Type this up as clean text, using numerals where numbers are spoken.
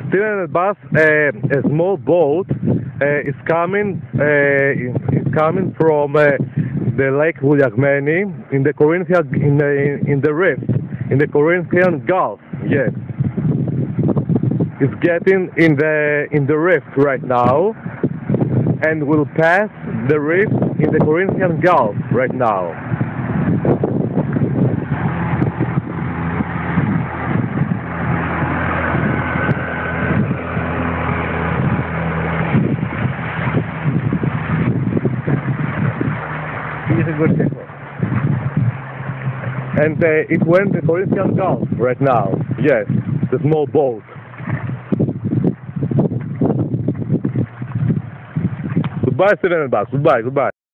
Still in the bus, a small boat is coming from the Lake Vouliagmeni in the Corinthian in the rift in the Corinthian Gulf. Yes, it's getting in the rift right now, and will pass the rift in the Corinthian Gulf right now. It's a good signal. And it went the Corinthian Gulf right now. Yes, the small boat. Goodbye, Steven and Buck. Goodbye, goodbye.